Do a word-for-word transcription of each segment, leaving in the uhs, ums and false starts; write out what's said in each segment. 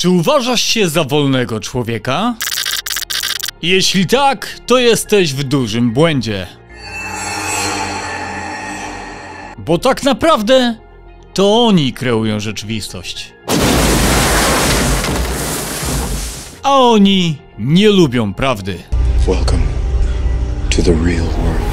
Czy uważasz się za wolnego człowieka? Jeśli tak, to jesteś w dużym błędzie. Bo tak naprawdę to oni kreują rzeczywistość. A oni nie lubią prawdy. Welcome to the real world.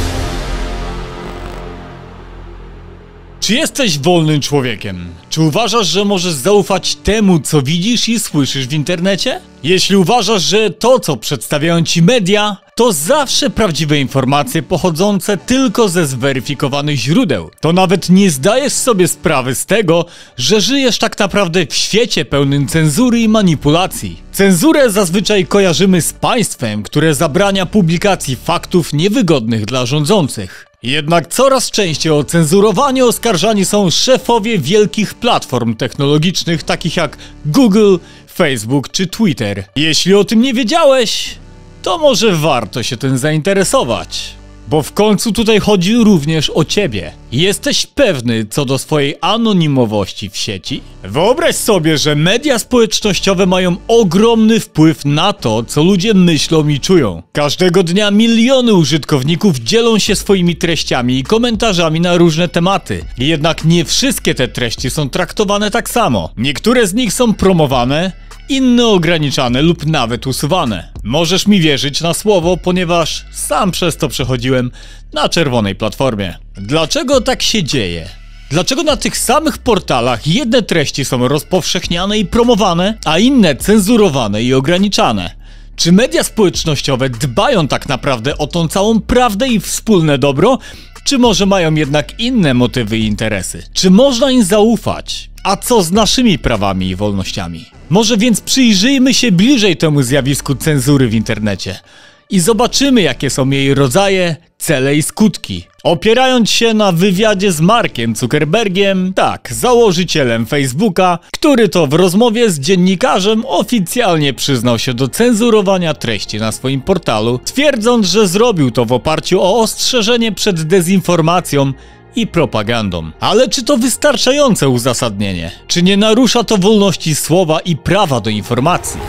Czy jesteś wolnym człowiekiem? Czy uważasz, że możesz zaufać temu, co widzisz i słyszysz w internecie? Jeśli uważasz, że to, co przedstawiają ci media, to zawsze prawdziwe informacje pochodzące tylko ze zweryfikowanych źródeł, to nawet nie zdajesz sobie sprawy z tego, że żyjesz tak naprawdę w świecie pełnym cenzury i manipulacji. Cenzurę zazwyczaj kojarzymy z państwem, które zabrania publikacji faktów niewygodnych dla rządzących. Jednak coraz częściej o cenzurowanie oskarżani są szefowie wielkich platform technologicznych takich jak Google, Facebook czy Twitter. Jeśli o tym nie wiedziałeś, to może warto się tym zainteresować. Bo w końcu tutaj chodzi również o ciebie. Jesteś pewny co do swojej anonimowości w sieci? Wyobraź sobie, że media społecznościowe mają ogromny wpływ na to, co ludzie myślą i czują. Każdego dnia miliony użytkowników dzielą się swoimi treściami i komentarzami na różne tematy. Jednak nie wszystkie te treści są traktowane tak samo. Niektóre z nich są promowane, inne ograniczane lub nawet usuwane. Możesz mi wierzyć na słowo, ponieważ sam przez to przechodziłem na czerwonej platformie. Dlaczego tak się dzieje? Dlaczego na tych samych portalach jedne treści są rozpowszechniane i promowane, a inne cenzurowane i ograniczane? Czy media społecznościowe dbają tak naprawdę o tą całą prawdę i wspólne dobro? Czy może mają jednak inne motywy i interesy? Czy można im zaufać? A co z naszymi prawami i wolnościami? Może więc przyjrzyjmy się bliżej temu zjawisku cenzury w internecie i zobaczymy, jakie są jej rodzaje, cele i skutki. Opierając się na wywiadzie z Markiem Zuckerbergiem, tak, założycielem Facebooka, który to w rozmowie z dziennikarzem oficjalnie przyznał się do cenzurowania treści na swoim portalu, twierdząc, że zrobił to w oparciu o ostrzeżenie przed dezinformacją i propagandą. Ale czy to wystarczające uzasadnienie? Czy nie narusza to wolności słowa i prawa do informacji?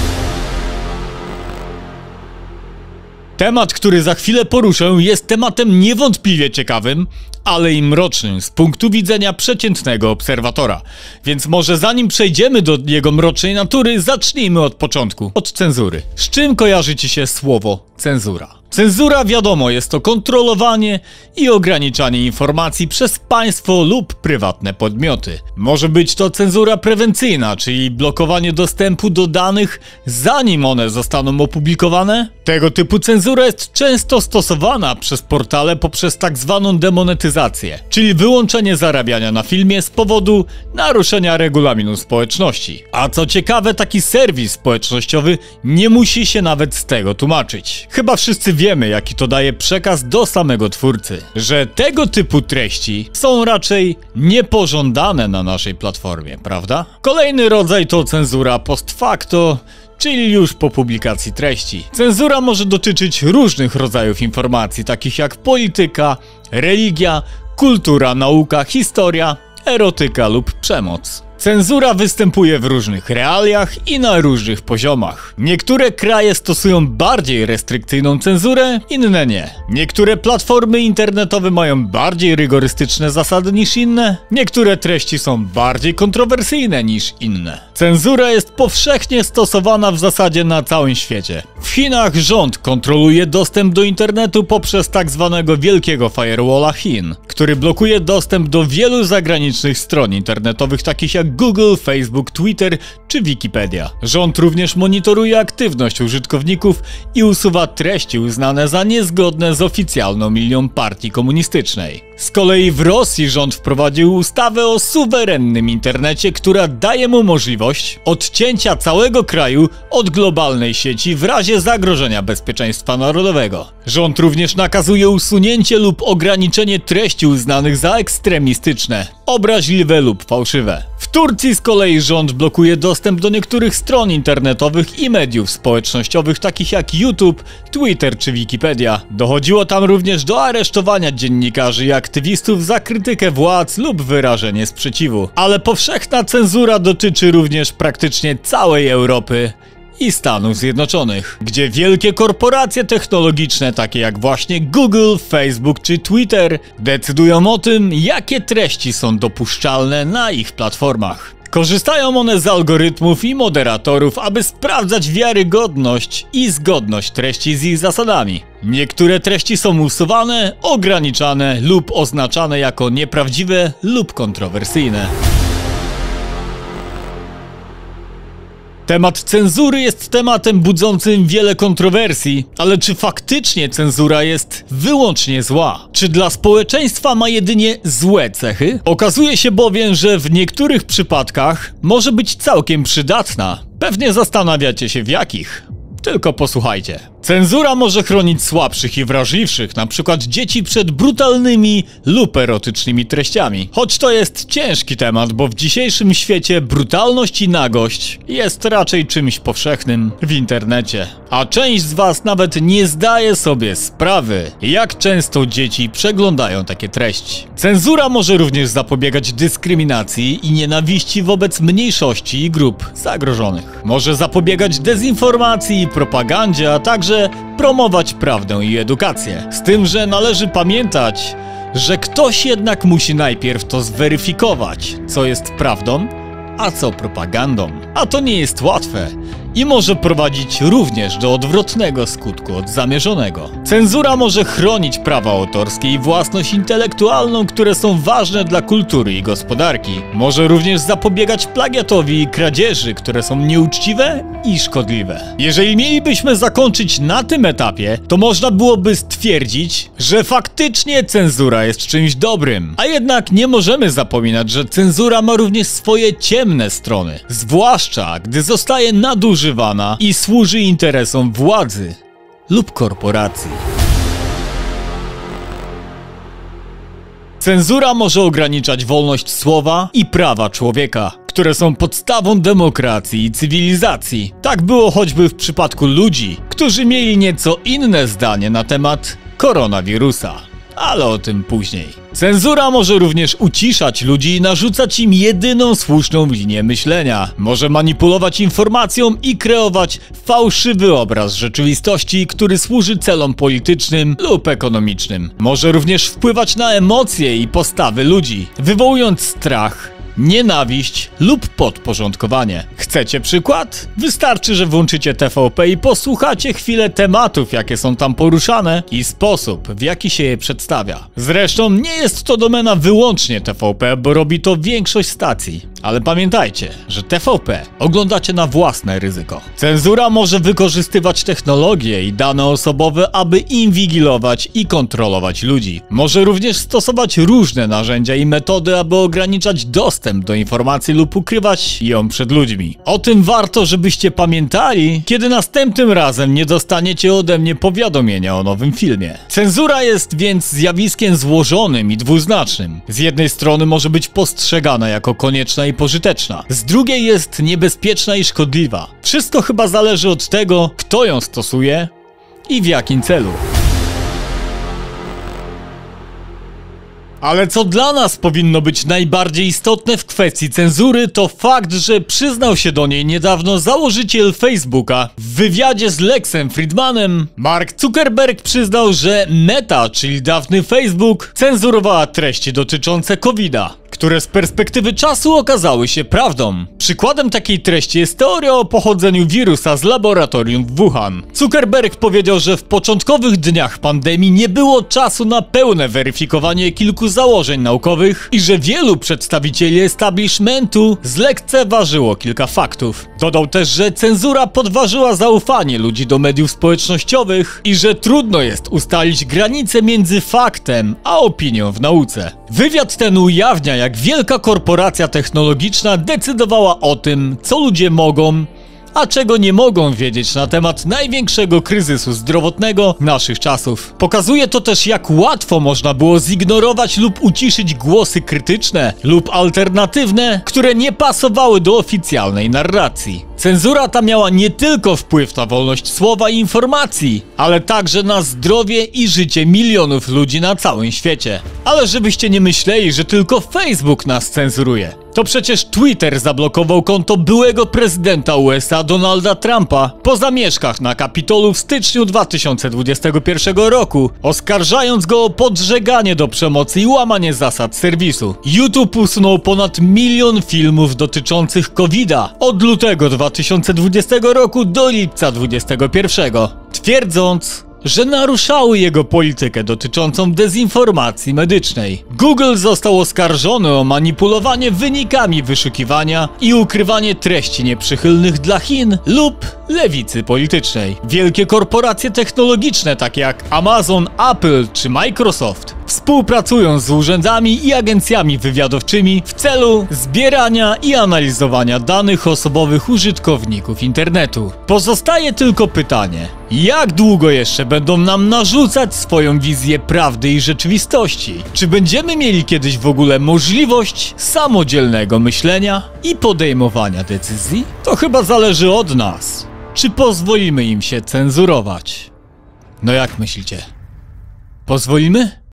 Temat, który za chwilę poruszę, jest tematem niewątpliwie ciekawym, ale i mrocznym z punktu widzenia przeciętnego obserwatora. Więc może zanim przejdziemy do jego mrocznej natury, zacznijmy od początku, od cenzury. Z czym kojarzy ci się słowo cenzura? Cenzura, wiadomo, jest to kontrolowanie i ograniczanie informacji przez państwo lub prywatne podmioty. Może być to cenzura prewencyjna, czyli blokowanie dostępu do danych, zanim one zostaną opublikowane. Tego typu cenzura jest często stosowana przez portale poprzez tak zwaną demonetyzację, czyli wyłączenie zarabiania na filmie z powodu naruszenia regulaminu społeczności. A co ciekawe, taki serwis społecznościowy nie musi się nawet z tego tłumaczyć. Chyba wszyscy wiemy, jaki to daje przekaz do samego twórcy, że tego typu treści są raczej niepożądane na naszej platformie, prawda? Kolejny rodzaj to cenzura post facto, czyli już po publikacji treści. Cenzura może dotyczyć różnych rodzajów informacji, takich jak polityka, religia, kultura, nauka, historia, erotyka lub przemoc. Cenzura występuje w różnych realiach i na różnych poziomach. Niektóre kraje stosują bardziej restrykcyjną cenzurę, inne nie. Niektóre platformy internetowe mają bardziej rygorystyczne zasady niż inne. Niektóre treści są bardziej kontrowersyjne niż inne. Cenzura jest powszechnie stosowana w zasadzie na całym świecie. W Chinach rząd kontroluje dostęp do internetu poprzez tak zwanego wielkiego firewalla Chin, który blokuje dostęp do wielu zagranicznych stron internetowych takich jak Google, Facebook, Twitter czy Wikipedia. Rząd również monitoruje aktywność użytkowników i usuwa treści uznane za niezgodne z oficjalną linią partii komunistycznej. Z kolei w Rosji rząd wprowadził ustawę o suwerennym internecie, która daje mu możliwość odcięcia całego kraju od globalnej sieci w razie zagrożenia bezpieczeństwa narodowego. Rząd również nakazuje usunięcie lub ograniczenie treści uznanych za ekstremistyczne, obraźliwe lub fałszywe. W Turcji z kolei rząd blokuje dostęp dostęp do niektórych stron internetowych i mediów społecznościowych takich jak YouTube, Twitter czy Wikipedia. Dochodziło tam również do aresztowania dziennikarzy i aktywistów za krytykę władz lub wyrażenie sprzeciwu. Ale powszechna cenzura dotyczy również praktycznie całej Europy i Stanów Zjednoczonych, gdzie wielkie korporacje technologiczne takie jak właśnie Google, Facebook czy Twitter decydują o tym, jakie treści są dopuszczalne na ich platformach. Korzystają one z algorytmów i moderatorów, aby sprawdzać wiarygodność i zgodność treści z ich zasadami. Niektóre treści są usuwane, ograniczane lub oznaczane jako nieprawdziwe lub kontrowersyjne. Temat cenzury jest tematem budzącym wiele kontrowersji, ale czy faktycznie cenzura jest wyłącznie zła? Czy dla społeczeństwa ma jedynie złe cechy? Okazuje się bowiem, że w niektórych przypadkach może być całkiem przydatna. Pewnie zastanawiacie się w jakich. Tylko posłuchajcie. Cenzura może chronić słabszych i wrażliwszych, np. dzieci przed brutalnymi lub erotycznymi treściami. Choć to jest ciężki temat, bo w dzisiejszym świecie brutalność i nagość jest raczej czymś powszechnym w internecie. A część z was nawet nie zdaje sobie sprawy, jak często dzieci przeglądają takie treści. Cenzura może również zapobiegać dyskryminacji i nienawiści wobec mniejszości i grup zagrożonych. Może zapobiegać dezinformacji i propagandzie, a także promować prawdę i edukację. Z tym, że należy pamiętać, że ktoś jednak musi najpierw to zweryfikować, co jest prawdą, a co propagandą. A to nie jest łatwe i może prowadzić również do odwrotnego skutku od zamierzonego. Cenzura może chronić prawa autorskie i własność intelektualną, które są ważne dla kultury i gospodarki. Może również zapobiegać plagiatowi i kradzieży, które są nieuczciwe i szkodliwe. Jeżeli mielibyśmy zakończyć na tym etapie, to można byłoby stwierdzić, że faktycznie cenzura jest czymś dobrym. A jednak nie możemy zapominać, że cenzura ma również swoje ciemne strony. Zwłaszcza gdy zostaje nadużywana i służy interesom władzy lub korporacji. Cenzura może ograniczać wolność słowa i prawa człowieka, które są podstawą demokracji i cywilizacji. Tak było choćby w przypadku ludzi, którzy mieli nieco inne zdanie na temat koronawirusa. Ale o tym później. Cenzura może również uciszać ludzi i narzucać im jedyną słuszną linię myślenia. Może manipulować informacją i kreować fałszywy obraz rzeczywistości, który służy celom politycznym lub ekonomicznym. Może również wpływać na emocje i postawy ludzi, wywołując strach, nienawiść lub podporządkowanie. Chcecie przykład? Wystarczy, że włączycie T V P i posłuchacie chwilę tematów, jakie są tam poruszane i sposób, w jaki się je przedstawia. Zresztą nie jest to domena wyłącznie T V P, bo robi to większość stacji. Ale pamiętajcie, że T V P oglądacie na własne ryzyko. Cenzura może wykorzystywać technologie i dane osobowe, aby inwigilować i kontrolować ludzi. Może również stosować różne narzędzia i metody, aby ograniczać dostęp do informacji lub ukrywać ją przed ludźmi. O tym warto, żebyście pamiętali, kiedy następnym razem nie dostaniecie ode mnie powiadomienia o nowym filmie. Cenzura jest więc zjawiskiem złożonym i dwuznacznym. Z jednej strony może być postrzegana jako konieczna i pożyteczna, z drugiej jest niebezpieczna i szkodliwa. Wszystko chyba zależy od tego, kto ją stosuje i w jakim celu. Ale co dla nas powinno być najbardziej istotne w kwestii cenzury, to fakt, że przyznał się do niej niedawno założyciel Facebooka. W wywiadzie z Lexem Friedmanem Mark Zuckerberg przyznał, że Meta, czyli dawny Facebook, cenzurowała treści dotyczące kowida, które z perspektywy czasu okazały się prawdą. Przykładem takiej treści jest teoria o pochodzeniu wirusa z laboratorium w Wuhan. Zuckerberg powiedział, że w początkowych dniach pandemii nie było czasu na pełne weryfikowanie kilku założeń naukowych i że wielu przedstawicieli establishmentu zlekceważyło kilka faktów. Dodał też, że cenzura podważyła zaufanie ludzi do mediów społecznościowych i że trudno jest ustalić granicę między faktem a opinią w nauce. Wywiad ten ujawnia, jak wielka korporacja technologiczna decydowała o tym, co ludzie mogą, a czego nie mogą wiedzieć na temat największego kryzysu zdrowotnego naszych czasów. Pokazuje to też, jak łatwo można było zignorować lub uciszyć głosy krytyczne lub alternatywne, które nie pasowały do oficjalnej narracji. Cenzura ta miała nie tylko wpływ na wolność słowa i informacji, ale także na zdrowie i życie milionów ludzi na całym świecie. Ale żebyście nie myśleli, że tylko Facebook nas cenzuruje. To przecież Twitter zablokował konto byłego prezydenta U S A Donalda Trumpa po zamieszkach na Kapitolu w styczniu dwa tysiące dwudziestego pierwszego roku, oskarżając go o podżeganie do przemocy i łamanie zasad serwisu. YouTube usunął ponad milion filmów dotyczących kowida od lutego dwa tysiące dwudziestego roku do lipca dwudziestego pierwszego, twierdząc, że naruszały jego politykę dotyczącą dezinformacji medycznej. Google został oskarżony o manipulowanie wynikami wyszukiwania i ukrywanie treści nieprzychylnych dla Chin lub lewicy politycznej. Wielkie korporacje technologiczne takie jak Amazon, Apple czy Microsoft współpracują z urzędami i agencjami wywiadowczymi w celu zbierania i analizowania danych osobowych użytkowników internetu. Pozostaje tylko pytanie, jak długo jeszcze będą nam narzucać swoją wizję prawdy i rzeczywistości? Czy będziemy mieli kiedyś w ogóle możliwość samodzielnego myślenia i podejmowania decyzji? To chyba zależy od nas. Czy pozwolimy im się cenzurować? No jak myślicie? Pozwolimy?